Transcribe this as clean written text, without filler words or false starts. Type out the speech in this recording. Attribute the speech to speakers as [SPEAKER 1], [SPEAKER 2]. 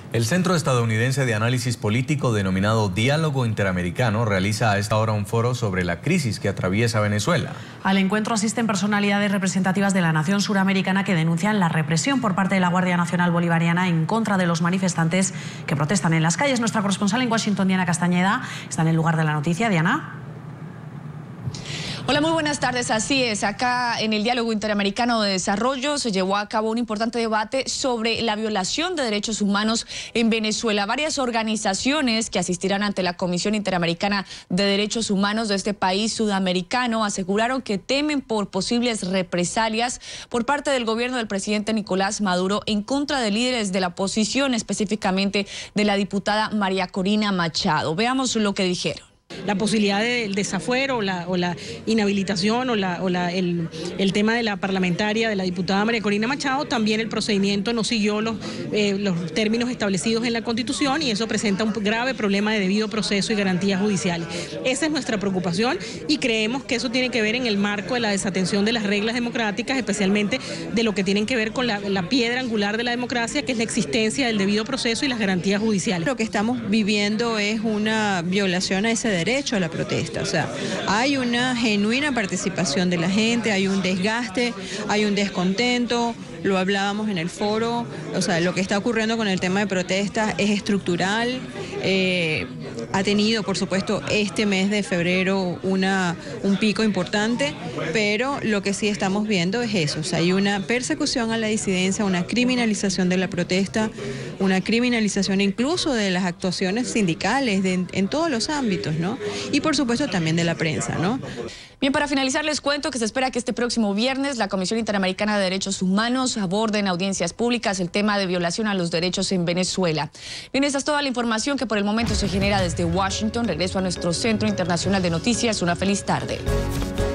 [SPEAKER 1] El Centro Estadounidense de Análisis Político, denominado Diálogo Interamericano, realiza a esta hora un foro sobre la crisis que atraviesa Venezuela.
[SPEAKER 2] Al encuentro asisten personalidades representativas de la nación suramericana que denuncian la represión por parte de la Guardia Nacional Bolivariana en contra de los manifestantes que protestan en las calles. Nuestra corresponsal en Washington, Diana Castañeda, está en el lugar de la noticia. Diana.
[SPEAKER 3] Hola, muy buenas tardes. Así es, acá en el Diálogo Interamericano de Desarrollo se llevó a cabo un importante debate sobre la violación de derechos humanos en Venezuela. Varias organizaciones que asistirán ante la Comisión Interamericana de Derechos Humanos de este país sudamericano aseguraron que temen por posibles represalias por parte del gobierno del presidente Nicolás Maduro en contra de líderes de la oposición, específicamente de la diputada María Corina Machado. Veamos lo que dijeron.
[SPEAKER 4] La posibilidad del desafuero o la inhabilitación o el tema de la parlamentaria, de la diputada María Corina Machado, también el procedimiento no siguió los términos establecidos en la Constitución y eso presenta un grave problema de debido proceso y garantías judiciales. Esa es nuestra preocupación y creemos que eso tiene que ver en el marco de la desatención de las reglas democráticas, especialmente de lo que tienen que ver con la piedra angular de la democracia, que es la existencia del debido proceso y las garantías judiciales.
[SPEAKER 5] Lo que estamos viviendo es una violación a ese derecho a la protesta, o sea, hay una genuina participación de la gente, hay un desgaste, hay un descontento, lo hablábamos en el foro, o sea, lo que está ocurriendo con el tema de protestas es estructural, ha tenido, por supuesto, este mes de febrero un pico importante, pero lo que sí estamos viendo es eso, o sea, hay una persecución a la disidencia, una criminalización de la protesta, una criminalización incluso de las actuaciones sindicales en todos los ámbitos, ¿no? Y por supuesto también de la prensa, ¿no?
[SPEAKER 3] Bien, para finalizar les cuento que se espera que este próximo viernes la Comisión Interamericana de Derechos Humanos aborde en audiencias públicas el tema de violación a los derechos en Venezuela. Bien, esta es toda la información que por el momento se genera desde Washington. Regreso a nuestro Centro Internacional de Noticias. Una feliz tarde.